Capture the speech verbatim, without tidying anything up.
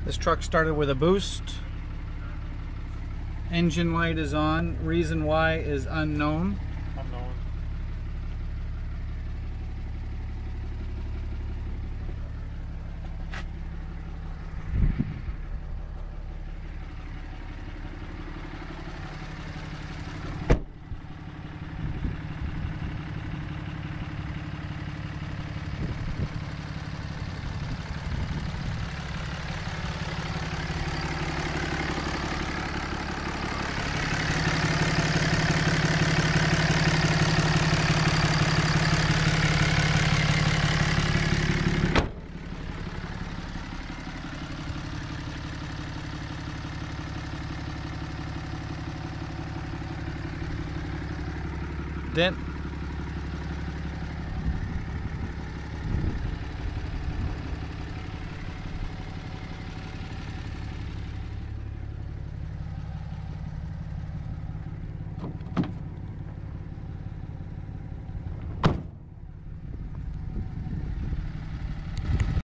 This truck started with a boost. Engine light is on. Reason why is unknown. Unknown. Dent